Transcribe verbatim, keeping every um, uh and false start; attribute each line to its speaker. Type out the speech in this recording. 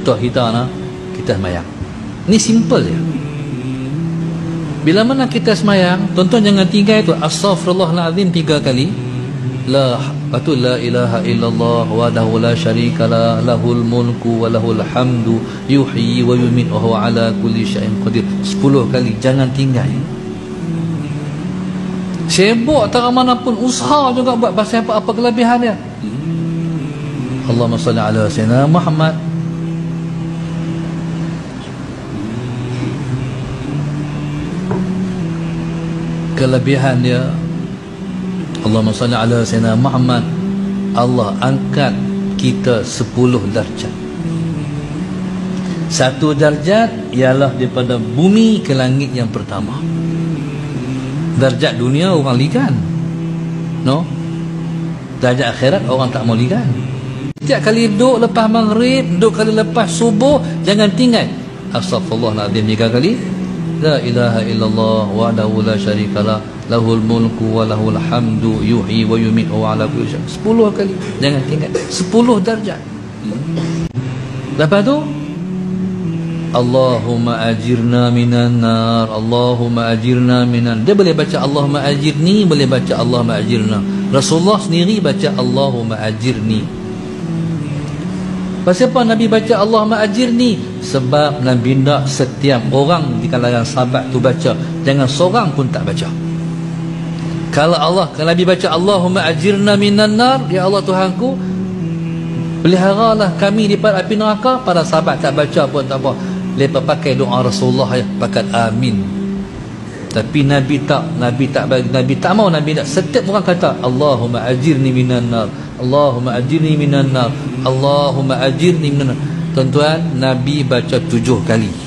Speaker 1: contoh kita nak kita semayang. Ni simple je. Bila mana kita semayang, tuan-tuan jangan tinggal itu astaghfirullahalazim tiga kali. La patu la ilaha illallah wahdahu la syarikalah lahul mulku wa lahul hamdu yuhyi wa yumiitu wa huwa ala kulli syai'in qadir. sepuluh kali, jangan tinggal. Sibuk tak mana pun usaha juga buat pasal apa, apa kelebihan dia. Allahumma salli ala sayyidina Muhammad. Kelebihan dia Allahumma salli ala sayyidina Muhammad, Allah angkat kita sepuluh darjat. Satu darjat ialah daripada bumi ke langit yang pertama. Darjat dunia orang ligan, no? Darjat akhirat orang tak mau ligan. Setiap kali duduk lepas maghrib, duduk kali lepas subuh, jangan tinggal astaghfirullahaladzim tiga kali. La ilaha illallah wahdahu la syarikalah lahul mulku wa lahul hamdu yuhyi wa yumiitu wa ala kulli syai'in. sepuluh kali, jangan tinggal. sepuluh darjat. Lepas tu Allahumma ajirna minan nar, Allahumma ajirna minan. Dia boleh baca Allahumma ajirni, boleh baca Allahumma ajirna. Rasulullah sendiri baca Allahumma ajirni. Pasal apa Nabi baca Allahumma ajirni? Sebab Nabi nak setiap orang di kalangan sahabat tu baca, jangan seorang pun tak baca. Kalau Allah, kalau Nabi baca Allahumma ajirna minan nar, ya Allah Tuhanku, peliharalah kami daripada api neraka, para sahabat tak baca pun tak apa. Lepas pakai doa Rasulullah ya, pakai amin. Tapi Nabi tak, Nabi tak bagi, Nabi tak mau, Nabi tak. Setiap orang kata Allahumma ajirni minan nar, Allahumma ajirni minan nar, Allahumma ajirni minan nar. Tuan-tuan, Nabi baca tujuh kali.